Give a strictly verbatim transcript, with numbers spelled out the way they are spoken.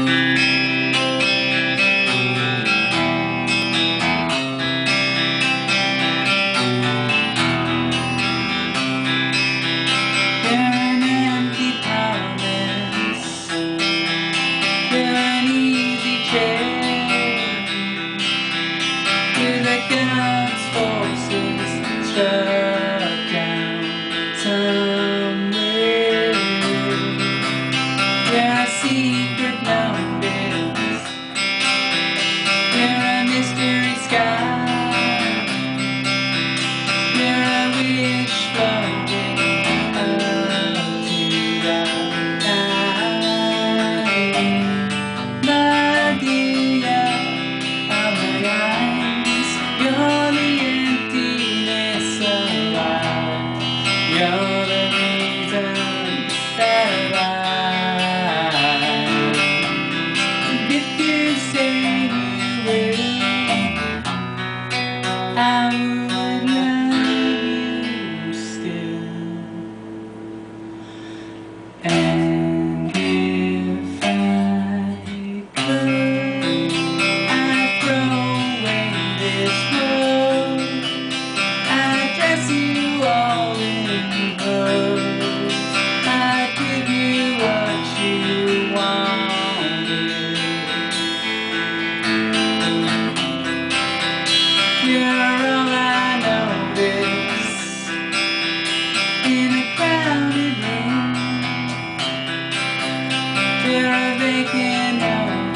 God's forces struck down somewhere. There are secret numbers, there are mystery skies, there are wish floating up to the sky. Medellia of my eyes, you're the emptiness of life. You're the reason that I rise. And if you say you will, I would love you still. And if I could, I'd throw away this world. I'd dress you all in clothes. I'd give you what you wanted. You're all I notice in a crowded room. You're a vacant home.